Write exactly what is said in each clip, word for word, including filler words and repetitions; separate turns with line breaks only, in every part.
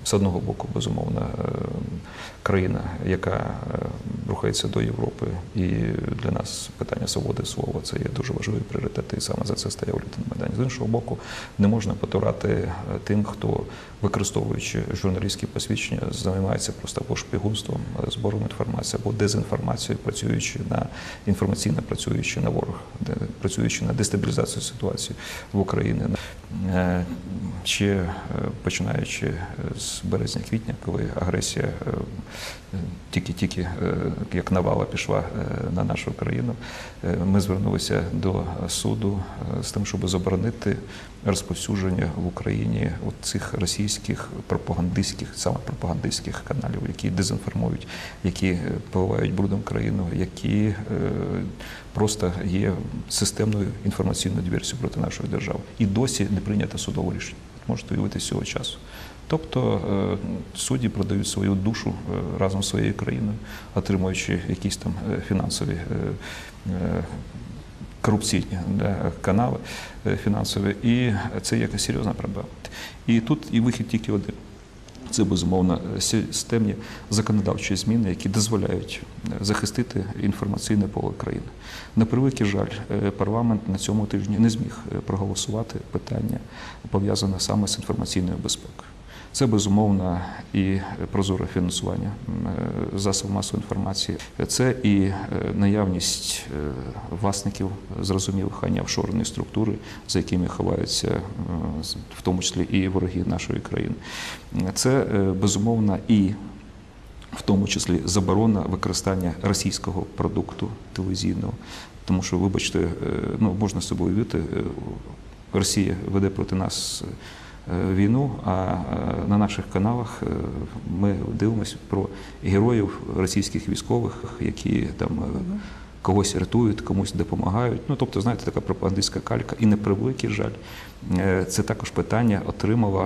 з одного боку, безумовно, країна, яка рухається до Європи, і для нас питання свободи слова – це є дуже важливий пріоритет, і саме за це стояв Літин Майдані. З іншого боку, не можна потурати тим, хто, використовуючи журналістські посвідчення, займається просто або шпигунством, збором інформації, або дезінформацією, працюючи на інформаційно, працюючи на ворог, працюючи на дестабілізацію ситуації в Україні. Ще починаючи з березня-квітня, коли агресія тільки-тільки, як навала, пішла на нашу країну, ми звернулися до суду з тим, щоб заборонити розповсюдження в Україні цих російських пропагандистських, саме пропагандистських каналів, які дезінформують, які поливають брудом країну, які просто є системною інформаційною диверсією проти нашої держави. І досі не прийнято судове рішення. Можете уявити з цього часу. Тобто судді продають свою душу разом з своєю країною, отримуючи якісь там фінансові, корупційні канали фінансові, і це якась серйозна проблема. І тут і вихід тільки один. Це, безумовно, системні законодавчі зміни, які дозволяють захистити інформаційне поле країни. На превеликий жаль, парламент на цьому тижні не зміг проголосувати питання, пов'язане саме з інформаційною безпекою. Це, безумовно, і прозоре фінансування засобів масової інформації, це і наявність власників зрозумілих, а не офшорної структури, за якими ховаються в тому числі і вороги нашої країни. Це, безумовно, і в тому числі заборона використання російського продукту телевізійного, тому що, вибачте, ну, можна собі уявити, Росія веде проти нас війну, а на наших каналах ми дивимося про героїв російських військових, які там когось рятують, комусь допомагають. Ну, тобто, знаєте, така пропагандистська калька. І на превеликий жаль, це також питання отримало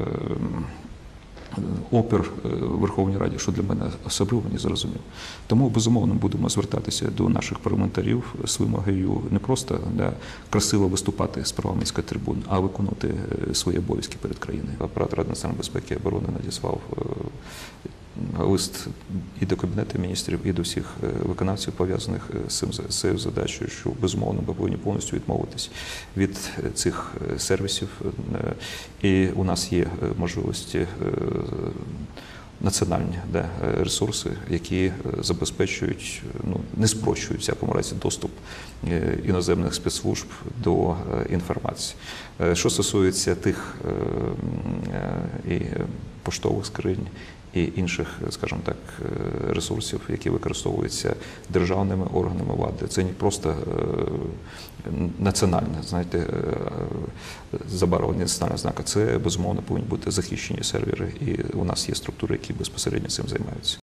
опір в Верховній Раді, що для мене особливо не зрозуміло. Тому, безумовно, будемо звертатися до наших парламентарів з вимогою не просто да, красиво виступати з парламентської трибуни, а виконувати свої обов'язки перед країною. Апарат Ради національної безпеки і оборони надіслав лист і до Кабінету міністрів, і до всіх виконавців, пов'язаних з цією задачею, що, безумовно, ми повинні повністю відмовитись від цих сервісів. І у нас є можливості національні да, ресурси, які забезпечують, ну, не спрощують, в всякому разі, доступ іноземних спецслужб до інформації. Що стосується тих і поштових скринь, і інших, скажімо так, ресурсів, які використовуються державними органами влади. Це не просто національне, знаєте, забарвлення національного знака. Це, безумовно, повинні бути захищені сервери, і у нас є структури, які безпосередньо цим займаються.